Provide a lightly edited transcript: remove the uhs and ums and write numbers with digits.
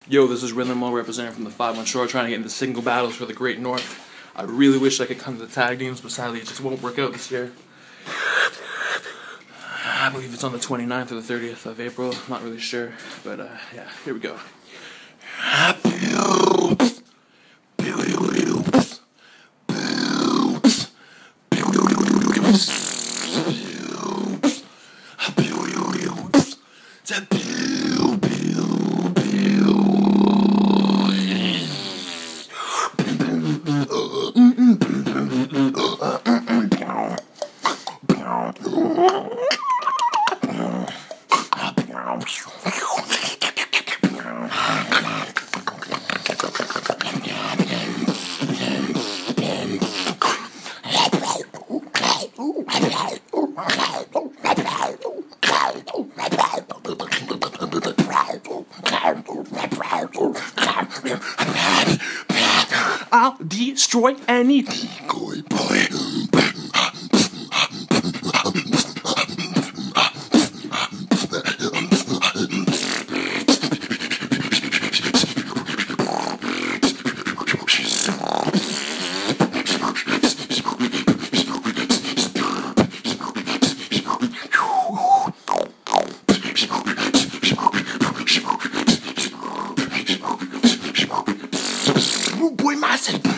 Yo, this is Rithumal representing from the 5-1 Shore, trying to get into single battles for the Great North. I really wish I could come to the tag teams, but sadly it just won't work out this year. I believe it's on the 29th or the 30th of April. I'm not really sure, but yeah, here we go. I'll destroy any decoy boy. Boy, massive.